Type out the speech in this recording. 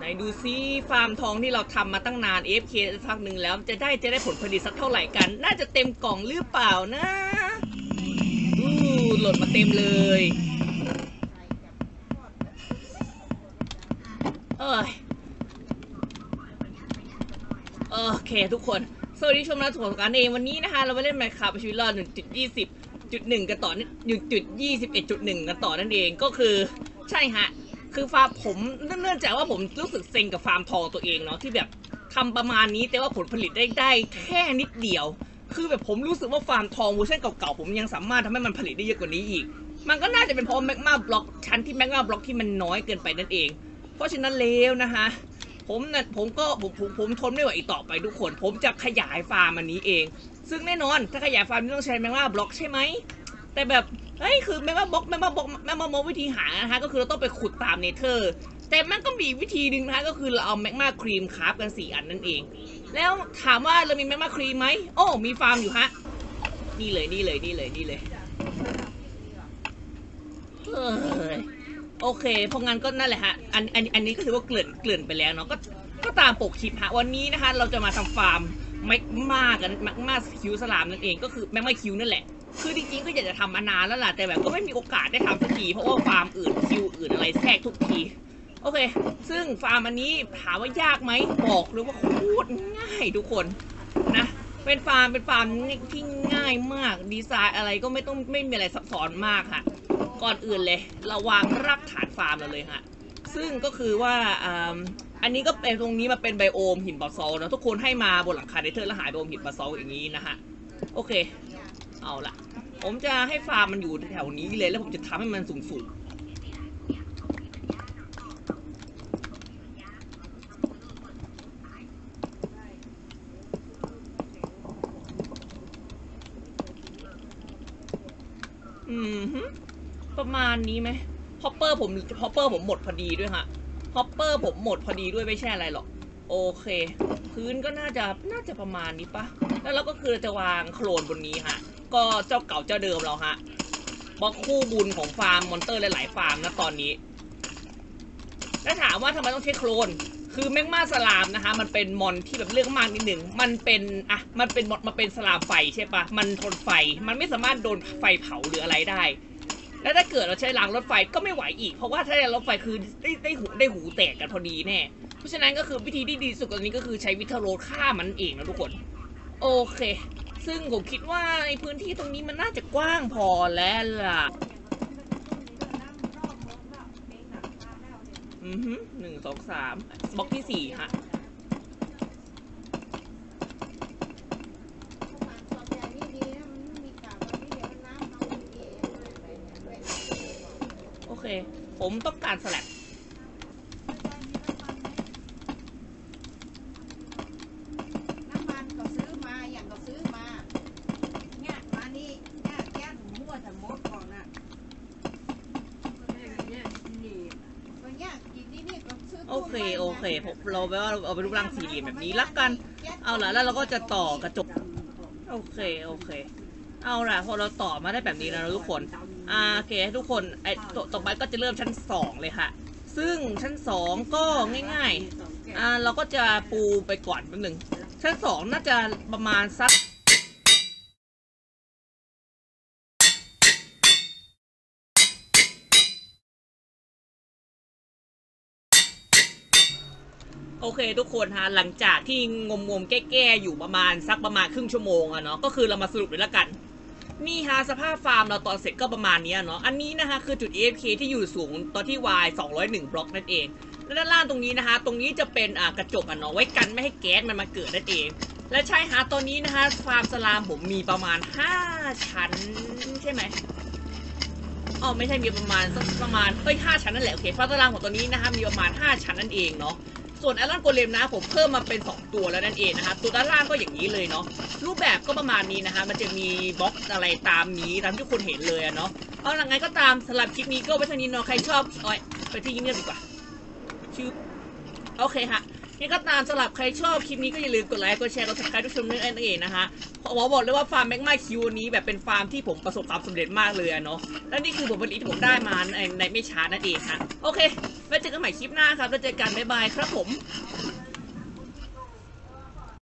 ดูซิฟาร์มทองที่เราทำมาตั้งนาน AFK สักหนึ่งแล้วจะได้ผลผลิตสักเท่าไหร่กันน่าจะเต็มกล่องหรือเปล่านะโหลดมาเต็มเลยโอเคทุกคนสวัสดีชมรับชมกันเองวันนี้นะคะเราไปเล่น Minecraft ชีวิตรอด 1.20.1 กันต่อ 1.21.1 กันต่อนั่นเองก็คือใช่ฮะคือฟาร์มผมเนื่องจากว่าผมรู้สึกเซ็งกับฟาร์มทองตัวเองเนาะที่แบบทำประมาณนี้แต่ว่าผลผลิตได้แค่นิดเดียวคือแบบผมรู้สึกว่าฟาร์มทองเวอร์ชันเก่าๆผมยังสามารถทำให้มันผลิตได้เยอะกว่านี้อีกมันก็น่าจะเป็นเพราะแมกมาบล็อกชั้นที่แมกมาบล็อกที่มันน้อยเกินไปนั่นเองเพราะฉะนั้นแล้วนะคะผมทนไม่ไหวอีกต่อไปทุกคนผมจะขยายฟาร์มอันนี้เองซึ่งแน่นอนถ้าขยายฟาร์มต้องใช้แมกมาบล็อกใช่ไหมแต่แบบเฮ้ยคือแมกมาบล็อกวิธีหานะคะก็คือเราต้องไปขุดตามเนเธอร์แต่มันก็มีวิธีหนึ่งนะคะก็คือเราเอาแมกมาครีมคราฟกัน4 อันนั่นเองแล้วถามว่าเรามีแมกมาครีมไหมโอ้มีฟาร์มอยู่ฮะนี่เลยโอเคเพราะงั้นก็นั่นแหละฮะอันนี้ก็ถือว่าเกลื่อนไปแล้วเนาะก็ตามปกคลิปฮะวันนี้นะคะเราจะมาทำฟาร์มแมกมาคิวสลามนั่นเองก็คือแมกมาคิวนั่นแหละคือจริงๆก็อยากจะทำมานานแล้วล่ะแต่แบบก็ไม่มีโอกาสได้ทำสักทีเพราะว่าฟาร์มอื่นคิวอื่นอะไรแทรกทุกทีโอเคซึ่งฟาร์มอันนี้ถามว่ายากไหมบอกเลยว่าโคตรง่ายทุกคนนะเป็นฟาร์มที่ง่ายมากดีไซน์อะไรก็ไม่มีอะไรซับซ้อนมากค่ะก่อนอื่นเลยเราวางรากฐานฟาร์มเราเลยฮะซึ่งก็คือว่าอันนี้ก็เป็นตรงนี้มาเป็นไบโอมหินบาซอลนะทุกคนให้มาบนหลังคาเนเธอร์แล้วหายไบโอมหินบาซอลอย่างนี้นะฮะโอเคเอาละผมจะให้ฟาร์มมันอยู่แถวนี้เลยแล้วผมจะทำให้มันสูงประมาณนี้ไหมฮอปเปอร์ผมหมดพอดีด้วยฮะฮอปเปอร์ผมหมดพอดีด้วยไม่ใช่อะไรหรอกโอเคพื้นก็น่าจะประมาณนี้ปะแล้วเราก็คือจะวางโคลนบนนี้ฮะก็เจ้าเก่าเจ้าเดิมเราฮะบล็อกคู่บุญของฟาร์มมอนเตอร์หลายๆฟาร์มนะตอนนี้แล้วถามว่าทำไมต้องใช้โคลนคือแมกมาสลามนะคะมันเป็นมอนที่แบบเรื่องมากนิดหนึ่งมันเป็นสลามไฟใช่ปะมันทนไฟมันไม่สามารถโดนไฟเผาหรืออะไรได้แล้วถ้าเกิดเราใช้รางรถไฟก็ไม่ไหวอีกเพราะว่าถ้ารถไฟคือได้หูแตกกันพอดีแน่เพราะฉะนั้นก็คือวิธีที่ดีสุดตอนนี้ก็คือใช้วิทโรดฆ่ามันเองนะทุกคนโอเคซึ่งผมคิดว่าในพื้นที่ตรงนี้มันน่าจะกว้างพอแล้วล่ะ1 2 3บล็อกที่4ฮะโอเคผมต้องการสลับโอเคเราแปลว่าเอาไปรูปร่างสี่เหลี่ยมแบบนี้ละกันเอาละแล้วเราก็จะต่อกระจกโอเคเอาละพอเราต่อมาได้แบบนี้แล้วทุกคนโอเคทุกคนต่อไปก็จะเริ่มชั้น2เลยค่ะซึ่งชั้น2ก็ง่ายๆเราก็จะปูไปก่อนแป๊บนึงชั้น2น่าจะประมาณสักโอเคทุกคนฮะหลังจากที่งมแก้อยู่ประมาณครึ่งชั่วโมงอะเนาะก็คือเรามาสรุปเลยละกันนี่ฮะสภาพฟาร์มเราตอนเสร็จก็ประมาณนี้เนาะอันนี้นะคะคือจุด AFK ที่อยู่สูงตอนที่ Y 201 บล็อกนั่นเองและด้านล่างตรงนี้นะคะตรงนี้จะเป็นกระจกอะเนาะไว้กันไม่ให้แก๊สมันมาเกิดนั่นเองและใช่ฮะตอนนี้นะคะฟาร์มสลามผมมีประมาณ5 ชั้นใช่ไหมอ๋อไม่ใช่มีประมาณ5 ชั้นนั่นแหละโอเคฟาร์มสลามของตัวนี้นะคะมีประมาณ5 ชั้นนั่นเองเนาะส่วนไอรอนโกเลมนะผมเพิ่มมาเป็น2 ตัวแล้วนั่นเองนะคะตัวด้านล่างก็อย่างนี้เลยเนาะรูปแบบก็ประมาณนี้นะคะมันจะมีบล็อกอะไรตามนี้ตามที่คุณเห็นเลยเนาะเอาหลังไงก็ตามสำหรับคลิปนี้ก็ไว้เท่านี้เนาะใครชอบไปที่เงียบดีกว่าชื่อโอเคฮะนี่ก็ตามสำหรับใครชอบคลิปนี้ก็อย่าลืมกดไลค์กดแชร์กดซับสไครต์ทุกชมนั่นเองนะคะบอกเลยว่าฟาร์มแมกมาคิวนี้แบบเป็นฟาร์มที่ผมประสบความสำเร็จมากเลยเนาะและนี่คือผลผลิตที่ผมได้มาในไม่ช้านั่นเองค่ะโอเคไว้เจอกันใหม่คลิปหน้าครับแล้วเจอกันบ๊ายบายครับผม